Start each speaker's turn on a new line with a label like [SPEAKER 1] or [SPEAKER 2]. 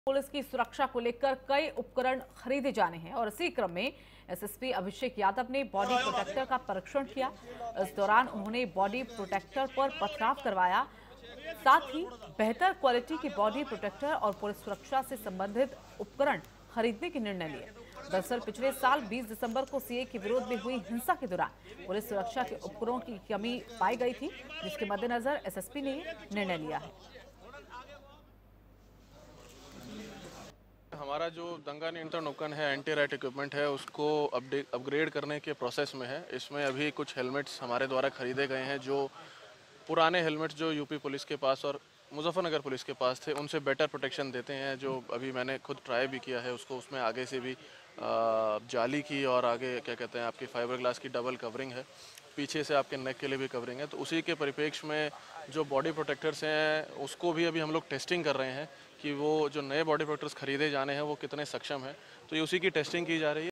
[SPEAKER 1] Police की सुरक्षा को लेकर कई उपकरण खरीदे जाने हैं और इसी क्रम में एसएसपी अभिषेक यादव ने बॉडी प्रोटेक्टर का परीक्षण किया। इस दौरान उन्होंने बॉडी प्रोटेक्टर पर पथराव करवाया। साथ ही बेहतर क्वालिटी के बॉडी प्रोटेक्टर और पुलिस सुरक्षा से संबंधित उपकरण खरीदने के निर्णय लिए। दरअसल पिछले साल 20 दिसंबर को सीए के विरोध में हुई हिंसा के दौरान पुलिस सुरक्षा के उपकरणों की कमी पाई गई थी, जिसके मद्देनजर एसएसपी ने ये निर्णय लिया है।
[SPEAKER 2] हमारा जो दंगा नियंत्रण उपकरण है, एंटी राइट इक्विपमेंट है, उसको अपग्रेड करने के प्रोसेस में है। इसमें अभी कुछ हेलमेट्स हमारे द्वारा खरीदे गए हैं, जो पुराने हेलमेट्स जो यूपी पुलिस के पास और मुजफ्फरनगर पुलिस के पास थे, उनसे बेटर प्रोटेक्शन देते हैं। जो अभी मैंने खुद ट्राई भी किया है उसको, उसमें आगे से भी जाली की और आगे क्या कहते हैं आपकी फाइबर ग्लास की डबल कवरिंग है, पीछे से आपके नेक के लिए भी कवरिंग है। तो उसी के परिप्रेक्ष्य में जो बॉडी प्रोटेक्टर्स हैं उसको भी अभी हम लोग टेस्टिंग कर रहे हैं कि वो जो नए बॉडी प्रोटेक्टर्स खरीदे जाने हैं वो कितने सक्षम हैं। तो ये उसी की टेस्टिंग की जा रही है।